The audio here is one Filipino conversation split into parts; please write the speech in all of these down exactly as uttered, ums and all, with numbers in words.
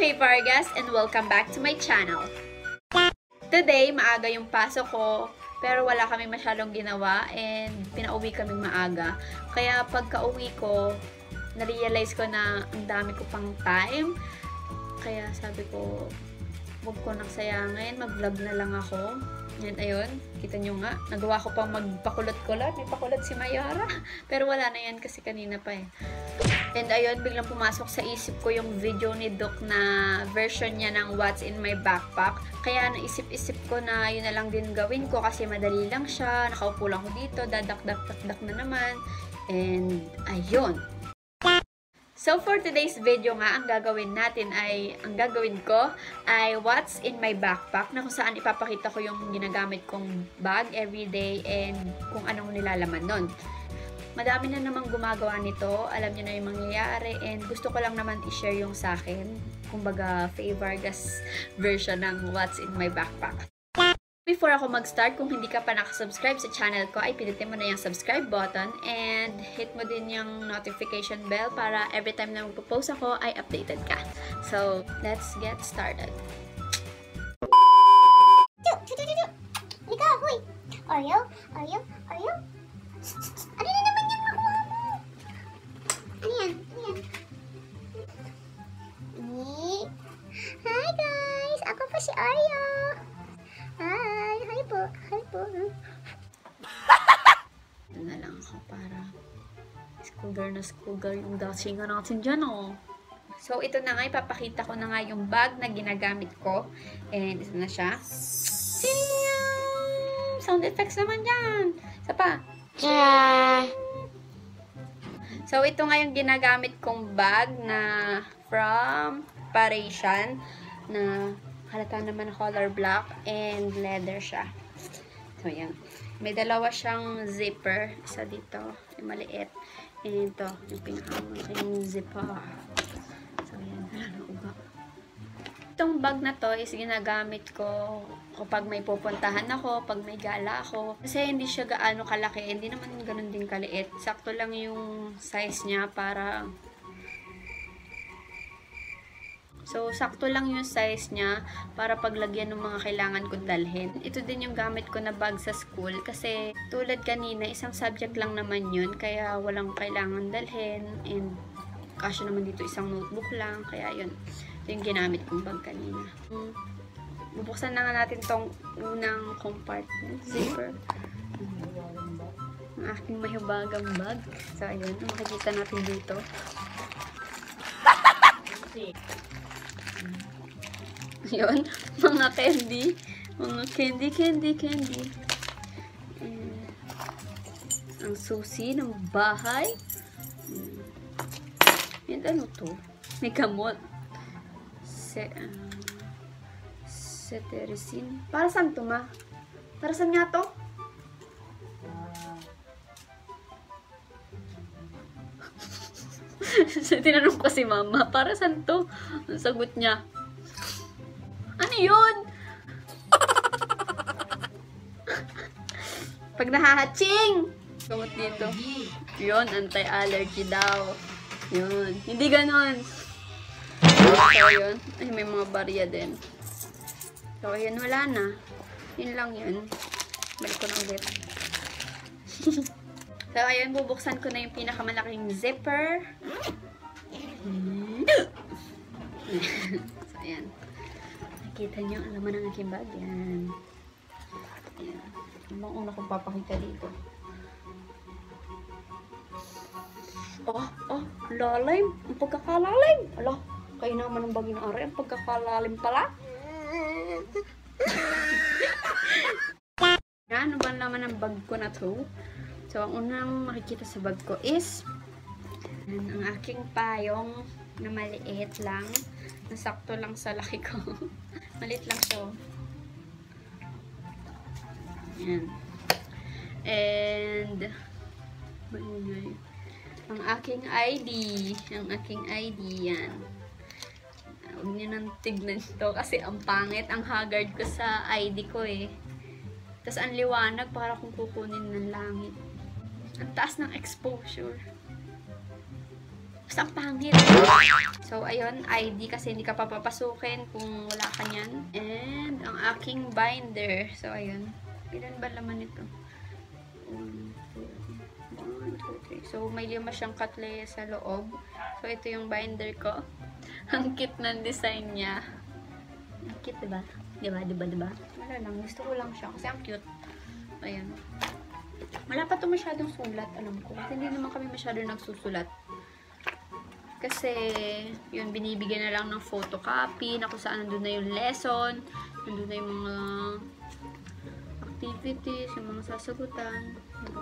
Faye Vargas and welcome back to my channel. Today, maaga yung pasok ko, pero wala kami masyadong ginawa and pinauwi kaming maaga. Kaya pagka-uwi ko, na-realize ko na ang dami ko pang time. Kaya sabi ko, huwag ko nang sayangin, mag-vlog na lang ako. Yan, ayun, kita nyo nga, nagawa ko pang magpakulot-kulot. May pakulot si Mayara, pero wala na yan kasi kanina pa eh. And ayun, biglang pumasok sa isip ko yung video ni Doc na version niya ng What's in My Backpack. Kaya naisip-isip ko na yun na lang din gawin ko kasi madali lang siya. Nakaupo lang ko dito, dadak-dak-dak na naman. And ayun. So for today's video nga, ang gagawin natin ay, ang gagawin ko ay What's in My Backpack, na kung saan ipapakita ko yung ginagamit kong bag everyday and kung anong nilalaman nun. Madami na namang gumagawa nito, alam niyo na yung mangyayari, and gusto ko lang naman i-share yung sa akin. Kumbaga, Faye Vargas version ng What's in My Backpack. Before ako mag-start, kung hindi ka pa nakasubscribe sa channel ko, ay pinutin mo na yung subscribe button and hit mo din yung notification bell para every time na magpo-post ako ay updated ka. So, let's get started. Halika, huy! Oreo? Oreo? Oreo? Ano na naman yung nakuha mo? Ano yan? Ano yan? Hi guys! Ako po si Oreo! Hi! Hi po! Hi po! Ito na lang ako para school girl na school girl yung dancing natin dyan, oh. So, ito na nga, ipapakita ko na nga yung bag na ginagamit ko. And ito na siya. Siniam! Sound effects naman dyan! Isa pa. So, ito nga yung ginagamit kong bag na from Parisian na halata naman color black and leather siya. So, yan. May dalawa siyang zipper. Isa dito, yung maliit. And ito, yung pinakamaking zipper. So, yan. Wala na uba. Itong bag na to is ginagamit ko kapag may pupuntahan ako, pag may gala ako. Kasi hindi siya gaano kalaki. Hindi naman ganun din kaliit. Sakto lang yung size niya para... So, sakto lang yung size niya para paglagyan ng mga kailangan kong dalhin. Ito din yung gamit ko na bag sa school kasi tulad kanina, isang subject lang naman yun kaya walang kailangan dalhin and kasya naman dito isang notebook lang. Kaya yun, ito yung ginamit kong bag kanina. Hmm. Bubuksan na nga natin tong unang compartment, zipper. Ang aking mahibagang bag. So, ayun, makikita natin dito. Yun, mga candy. Mga candy, candy, candy. And, ang susi ng bahay. And ano to? May gamot. Se, uh, Cetirizine. Para saan to, ma? Para saan nga to? Tinanong ko si mama, para saan to? Ang sagot niya, ano yun? Pag nahahatching! Gamot dito. Yun, anti-allergy daw. Yun. Hindi ganon. So, yun. Ay, may mga barya din. So, yun. Wala na. Yun lang yun. Balik ko na ulit. So, ayun. Bubuksan ko na yung pinakamalaking zipper. So, ayan. Nakita nyo, ang laman ng aking bag. Yan. Ayan. Ano bang una kong papakita dito? Oh, oh, lalim. Ang pagkakalalim. Ala, kayo naman ang bagay na aray. Ang pagkakalalim pala. Yan, ano ba naman ang bag ko na to? So, ang unang makikita sa bag ko is yan, ang aking payong na maliit lang. Nasakto lang sa laki ko. Maliit lang siya. Yan. And, ang aking I D. Ang aking I D, yan. Huwag nyo nang tignan ito kasi ang pangit, ang haggard ko sa I D ko eh. Tapos ang liwanag para kung kukunin ng langit. Ang taas ng exposure. Basta ang pangit. So, ayun, I D kasi hindi ka papapasukin kung wala ka niyan. And, ang aking binder. So, ayun. Ilan ba laman ito? one, two, three. So, may lima siyang katleya sa loob. So, ito yung binder ko. Ang cute ng design niya. Ang cute, diba? Diba, diba, diba? Wala lang. Gusto ko lang siya kasi ang cute. Ayan. Wala pa ito masyadong sulat, alam ko. Kasi hindi naman kami masyadong nagsusulat. Kasi, yun, binibigyan na lang ng photocopy na kung saan nandun na yung lesson, nandun na yung mga activities, yung mga sasagutan.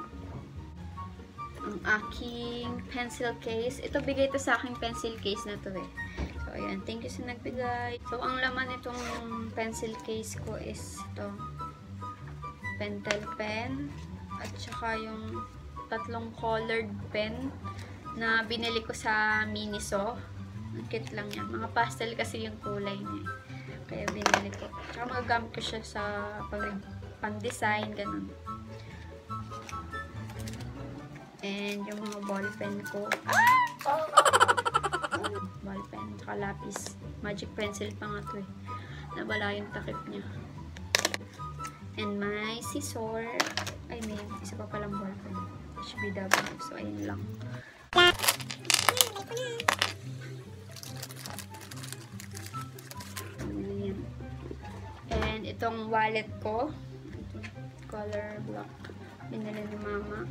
Ang aking pencil case. Ito, bigay ito sa aking pencil case na to eh. So, ayan. Thank you sa nagbigay. So, ang laman itong pencil case ko is ito. Pentel pen. At saka yung tatlong colored pen na binili ko sa Miniso. Ang cute lang yan. Mga pastel kasi yung kulay niya. Kaya binili ko. Tsaka magagamit ko siya sa pang-design, ganun. And yung mga ball pen ko. Ball pen, tsaka lapis. Magic pencil pa nga to eh. Nawala yung takip niya. And my scissor. Ay, may isa pa palang ball pen. H B W. So, ayun lang. Ayan. And itong wallet ko. Ito, color block. Binili ni mama.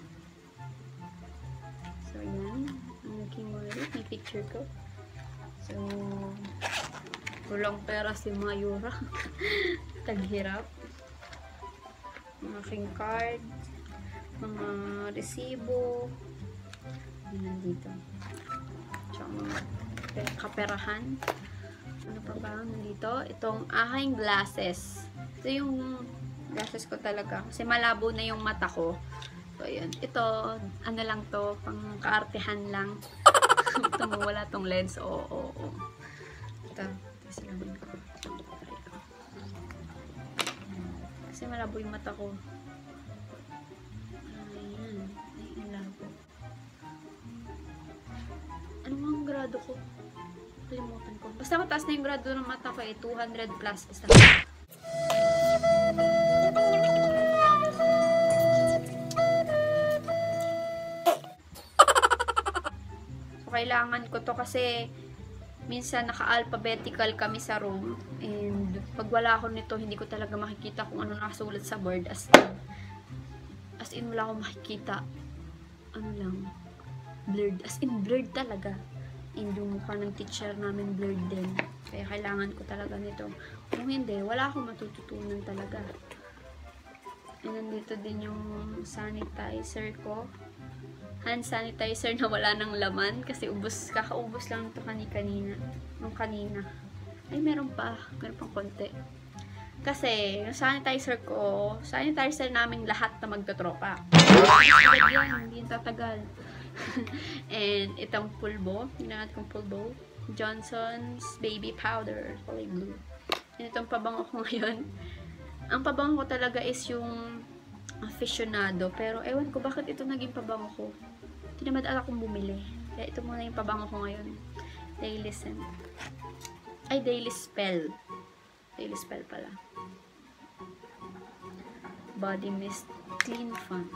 So, ayan. Ang aking wallet. May picture ko. So, kulang pera si Mayura. Taghirap. Ang aking card. Mga resibo. Yan nandito. Tsaka mga kaperahan. Ano pa ba nandito? Itong aking glasses. Ito yung glasses ko talaga. Kasi malabo na yung mata ko. So, ayan. Ito, ano lang to, pang kaartehan lang. Ito mo, wala tong lens. Oo, oo, oo. Ito. Ito silamin ko. Kasi malabo yung mata ko. Ayan. Ayan, labo. Ano nga ang grado ko? Kalimutan ko. Basta mataas na yung grado ng mata ko eh. two hundred plus. Basta. So, kailangan ko to kasi minsan naka-alphabetical kami sa room. And pag wala ako nito, hindi ko talaga makikita kung ano nakasulat sa board. As in, as in wala akong makikita. Ano lang. Blurred. As in, blurred talaga. And yung mukha ng teacher namin blurred din. Kaya kailangan ko talaga nito. Kung hindi, wala akong matututunan talaga. And nandito din yung sanitizer ko. Hand sanitizer na wala ng laman. Kasi ubos, kakaubos lang ito kani-kanina. Nung kanina. Ay, meron pa. Meron pang konti. Kasi, yung sanitizer ko, sanitizer namin lahat na magtotropa. Yan, hindi yung tatagal. And itong pulbo, ginamit kong pulbo, Johnson's Baby Powder, kulay blue. And itong pabango ko ngayon, ang pabango ko talaga is yung aficionado, pero ewan ko bakit ito naging pabango ko. Hindi naman ala kong bumili. Kaya ito muna yung pabango ko ngayon. Daily Scent. Ay, Daily Spell. Daily Spell pala. Body Mist Clean Fun.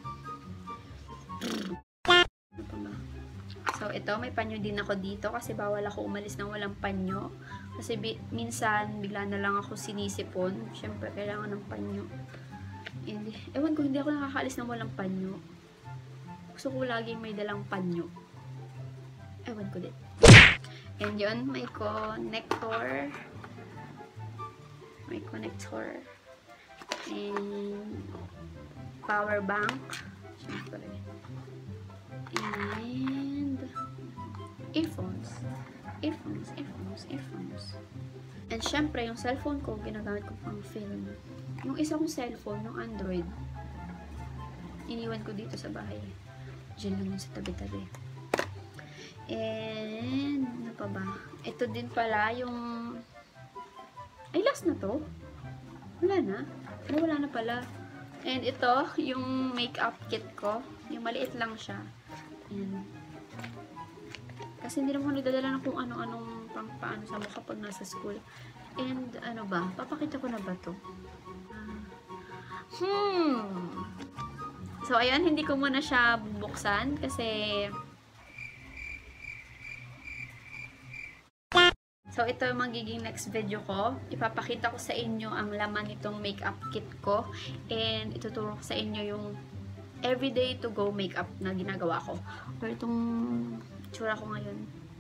So, ito, may panyo din ako dito kasi bawal ako umalis nang walang panyo. Kasi bi minsan, bigla na lang ako sinisipon. Siyempre, kailangan ng panyo. And, ewan ko, hindi ako nakakaalis nang walang panyo. Gusto ko laging may dalang panyo. Ewan ko din. And yun, may connector. May connector. And power bank. Siyempre. And earphones. Earphones, earphones, earphones. And syempre, yung cellphone ko, ginagamit ko pang film. Yung isa kong cellphone, yung Android, iniwan ko dito sa bahay. Diyan lang yun sa tabi-tabi. And, ano pa ba? Ito din pala, yung... Ay, last na to? Wala na? Ay, wala na pala. And ito, yung makeup kit ko. Yung maliit lang siya. Ayan. Kasi hindi naman nagdadala ng kung ano-anong pang paano sa mukha pag nasa school. And ano ba? Papakita ko na ba to? Hmm. So, ayan, hindi ko muna siya bubuksan kasi so, ito yung magiging next video ko. Ipapakita ko sa inyo ang laman nitong makeup kit ko and ituturo ko sa inyo yung everyday to go makeup na ginagawa ko. Or itong tsura ko ngayon.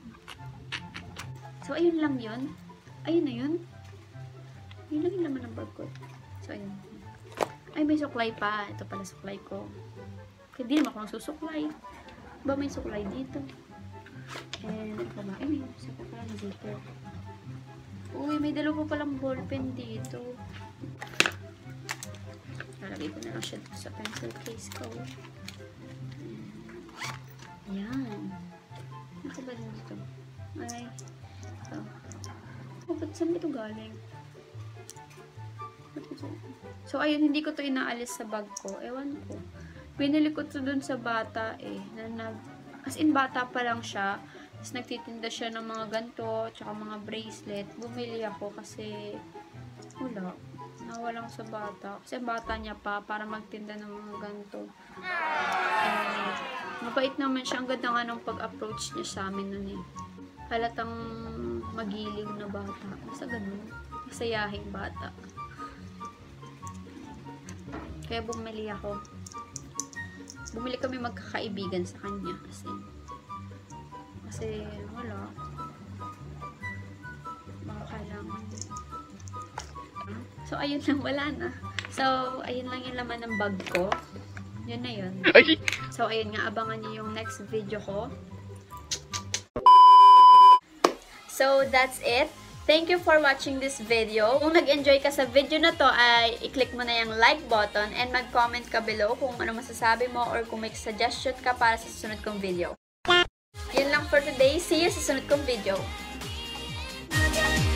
So, ayun lang yun. Ayun na yun. Yun lang yung laman ng bag ko. So, ayun. Ay, may suklay pa. Ito pala suklay ko. Kaya di naman ako nagsusuklay. Ba may suklay dito? And, ito ba? Ay, may suklay pala na dito. Uy, may dalawa palang ballpen dito. Nalagay ko na lang siya sa pencil case ko. Ayan. Ito ba dito? Ay, ito. Oh, ba't saan ito galing? So, ayun, hindi ko to inaalis sa bag ko. Ewan ko. Pinili ko to dun sa bata eh. Na nag, as in, bata pa lang siya. Tapos nagtitinda siya ng mga ganto, tsaka mga bracelet. Bumili ako kasi wala. Nawalang sa bata. Kasi bata niya pa para magtinda ng mga ganto. Eh, mabait naman siya. Ang ganda nga ng pag-approach niya sa amin nun eh. Halatang magiliw na bata. Basta ganun. Masayahing bata. Kaya bumili ako. Bumili kami magkakaibigan sa kanya. Kasi Kasi, wala. Baka kailangan. So, ayun lang. Wala na. So, ayun lang yung laman ng bag ko. Yun na yun. So, ayun nga. Abangan niyo yung next video ko. So, that's it. Thank you for watching this video. Kung nag-enjoy ka sa video na to, ay i-click mo na yung like button and mag-comment ka below kung ano masasabi mo or kung may suggestion ka para sa susunod kong video. Yun lang for today. See you sa sunod kong video.